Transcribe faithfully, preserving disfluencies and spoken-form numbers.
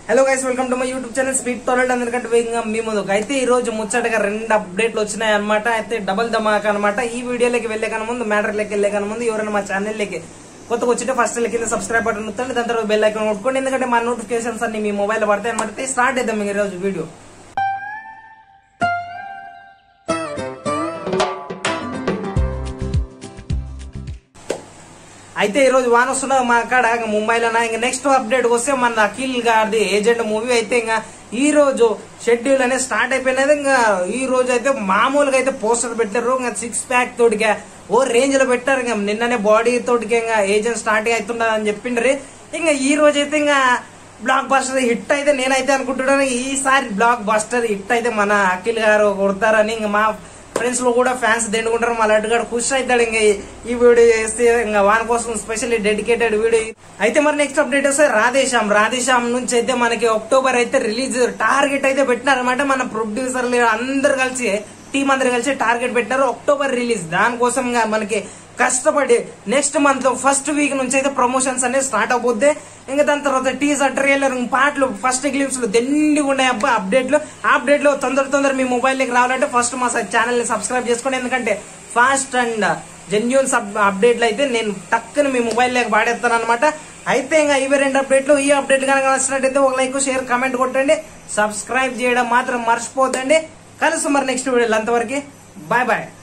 Hello guys, welcome to my YouTube channel speed talent. అందరికంటే వేగంగా మీ ముందుకు అయితే ఈ రోజు ముచ్చటగా రెండు అప్డేట్లు వచ్చినాయి అనమాట. అయితే డబల్ ధమాకా అనమాట. ఈ వీడియోలోకి వెళ్లే కన్నా ముందు, మ్యాటర్ లెక్క వెళ్లే కన్నా ముందు ఎవరైనా మా ఛానల్ లెక్కి కొత్తగా వచ్చితే ఫస్ట్ కింద సబ్స్క్రైబ్ బటన్ నొక్కండి, దాని తర్వాత బెల్ ఐకాన్ కొట్టుకోండి. ఎందుకంటే మా నోటిఫికేషన్స్ అన్ని మీ మొబైల్ పడతాయి అనమాట. స్టార్ట్ చేద్దాం ఈ రోజు వీడియో. అయితే ఈ రోజు వాన వస్తున్నా మా కాడ ముంబైలో. ఇంకా నెక్స్ట్ అప్డేట్ వస్తే మన అఖిల్ గారిది ఏజెంట్ మూవీ అయితే ఇంకా ఈ రోజు షెడ్యూల్ అనేది స్టార్ట్ అయిపోయినది. ఇంకా ఈ రోజు అయితే మామూలుగా అయితే పోస్టర్ పెట్టారు. ఇంకా సిక్స్ ప్యాక్ తోటిగా ఓ రేంజ్ లో పెట్టారు. ఇంకా నిన్ననే బాడీ తోటికి ఇంకా ఏజెంట్ స్టార్ట్ అవుతుండదు అని చెప్పిండ్రి. ఇంకా ఈ రోజు అయితే ఇంకా బ్లాక్ బస్టర్ హిట్ అయితే నేనైతే అనుకుంటున్నాను ఈసారి బ్లాక్ బస్టర్ హిట్ అయితే మన అఖిల్ గారు కొడతారని. ఇంకా మా ఫ్రెండ్స్ లో కూడా ఫ్యాన్స్ దండుకుంటారు. మా లడ్డు గారు ఖుషి అవుతాడు ఇంకా ఈ వీడియో చేస్తే. ఇంకా వాని కోసం స్పెషల్లీ డెడికేటెడ్ వీడియో. అయితే మరి నెక్స్ట్ అప్డేట్ వస్తే రాధేశ్యామ్. రాధేశ్యామ్ నుంచి అయితే మనకి అక్టోబర్ అయితే రిలీజ్ టార్గెట్ అయితే పెట్టినారనమాట. మన ప్రొడ్యూసర్లు అందరు కలిసి టీం అందరు కలిసి టార్గెట్ పెట్టినారు అక్టోబర్ రిలీజ్. దానికోసం మనకి కష్టపడి నెక్స్ట్ మంత్ ఫస్ట్ వీక్ నుంచి అయితే ప్రమోషన్స్ అనేది స్టార్ట్ అవబోద్ది. ఇంకా దాని తర్వాత టీజర్, ట్రైలర్, పాటలు, ఫస్ట్ గ్లిమ్స్ దండి ఉన్నాయి అబ్బా అప్డేట్లు. ఆ అప్డేట్ లో తొందర తొందర మీ మొబైల్ లోకి రావాలంటే ఫస్ట్ మా ఛానల్ ని సబ్స్క్రైబ్ చేసుకోండి. ఎందుకంటే ఫాస్ట్ అండ్ జెన్యూన్ అప్డేట్లు అయితే నేను టక్కుని మీ మొబైల్ లోకి వాడేస్తాను అనమాట. అయితే ఇంకా ఇవి రెండు అప్డేట్లు. ఈ అప్డేట్ కనుక నచ్చినట్టయితే ఒక లైక్, షేర్, కామెంట్ కొట్టండి. సబ్స్క్రైబ్ చేయడం మాత్రం మర్చిపోతండి. కలుసు మరి నెక్స్ట్ వీడియోలో. అంతవరకు బాయ్ బాయ్.